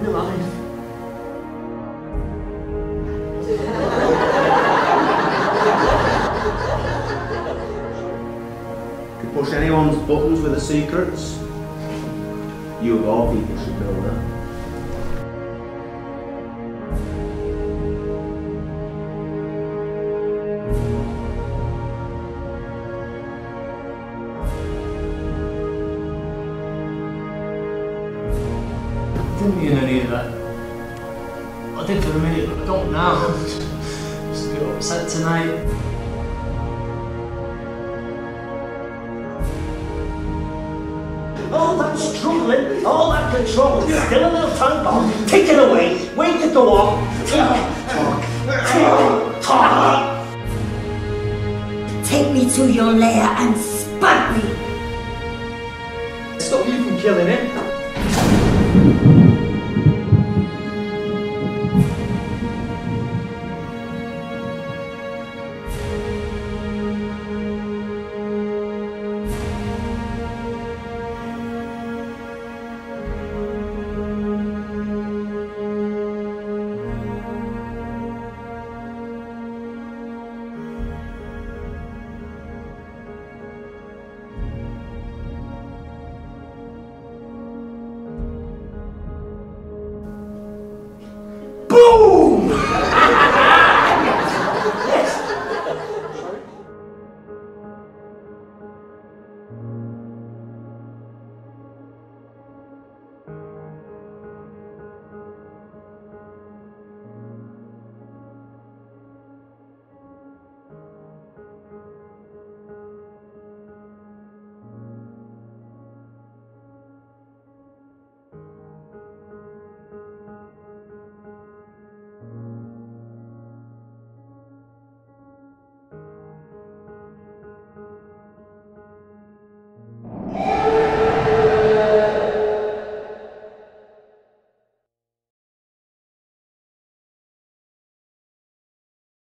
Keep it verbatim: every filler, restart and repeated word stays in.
my life. Could push anyone's buttons with the secrets. You of all people should know that. I didn't mean any of that. I did for a minute, but I don't now. Just a bit upset tonight. All that struggling, all that control, still a little time bomb. Take it away, wait to go on. Talk, talk, talk. Take me to your lair and spud me. Stop you from killing him.